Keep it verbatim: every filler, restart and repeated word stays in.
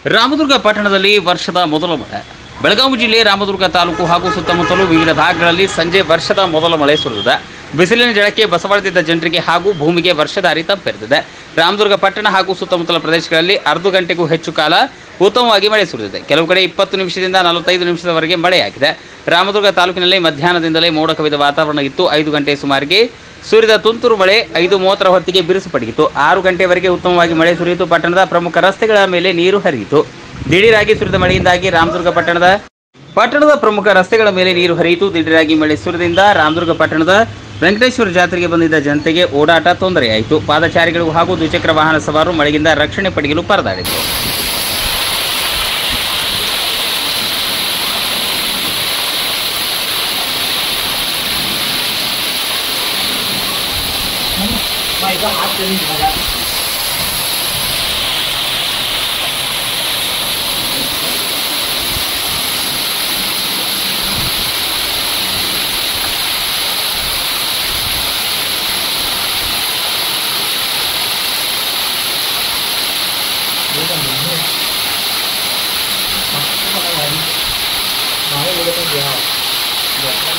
ರಾಮದುರ್ಗ ಪಟ್ಟಣದಲ್ಲಿ ವರ್ಷದ ಮೊದಲ ಮಳೆ. ಬೆಳಗಾವಿ ಜಿಲ್ಲೆ ರಾಮದುರ್ಗ ತಾಲೂಕು ಹಾಗೂ ಸುತ್ತಮುತ್ತಲೂ ವಿವಿಧ ಭಾಗಗಳಲ್ಲಿ ಸಂಜೆ ವರ್ಷದ ಮೊದಲ ಮಳೆ ಸುರಿದಿದೆ. ಬಿಸಿಲಿನ ಜಳಕ್ಕೆ ಬಸವಳಿದಿದ್ದ ಜನರಿಗೆ ಹಾಗೂ ಭೂಮಿಗೆ ವರ್ಷಧಾರಿ ತಂಪೆರೆದಿದೆ. ರಾಮದುರ್ಗ ಪಟ್ಟಣ ಹಾಗೂ ಸುತ್ತಮುತ್ತಲ ಪ್ರದೇಶಗಳಲ್ಲಿ ಅರ್ಧ ಗಂಟೆಗೂ ಹೆಚ್ಚು ಕಾಲ ಉತ್ತಮವಾಗಿ ಮಳೆ ಸುರಿದಿದೆ. ಕೆಲವು ಕಡೆ ಇಪ್ಪತ್ತು ನಿಮಿಷದಿಂದ ನಲವತ್ತೈದು ನಿಮಿಷದವರೆಗೆ ಮಳೆಯಾಗಿದೆ. ರಾಮದುರ್ಗ ತಾಲೂಕಿನಲ್ಲಿ ಮಧ್ಯಾಹ್ನದಿಂದಲೇ ಮೋಡ ಕವಿದ ವಾತಾವರಣ ಇತ್ತು. ಐದು ಗಂಟೆ ಸುಮಾರಿಗೆ ಸುರಿದ ತುಂತುರು ಮಳೆ ಐದು ಮೂವತ್ತರ ಹೊತ್ತಿಗೆ ಬಿರುಸು ಪಡೆಯಿತು. ಆರು ಗಂಟೆವರೆಗೆ ಉತ್ತಮವಾಗಿ ಮಳೆ ಸುರಿಯಿತು. ಪಟ್ಟಣದ ಪ್ರಮುಖ ರಸ್ತೆಗಳ ಮೇಲೆ ನೀರು ಹರಿಯಿತು. ದಿಢೀರಾಗಿ ಸುರಿದ ಮಳೆಯಿಂದಾಗಿ ರಾಮದುರ್ಗ ಪಟ್ಟಣದ ಪಟ್ಟಣದ ಪ್ರಮುಖ ರಸ್ತೆಗಳ ಮೇಲೆ ನೀರು ಹರಿಯಿತು. ದಿಢೀರಾಗಿ ಮಳೆ ಸುರಿದಿಂದ ರಾಮದುರ್ಗ ಪಟ್ಟಣದ ವೆಂಕಟೇಶ್ವರ ಜಾತ್ರೆಗೆ ಬಂದಿದ್ದ ಜನತೆಗೆ ಓಡಾಟ ತೊಂದರೆಯಾಯಿತು. ಪಾದಚಾರಿಗಳು ಹಾಗೂ ದ್ವಿಚಕ್ರ ವಾಹನ ಸವಾರರು ಮಳೆಯಿಂದ ರಕ್ಷಣೆ ಪಡೆಯಲು ಪರದಾಡಿದರು. Nói với con gì không?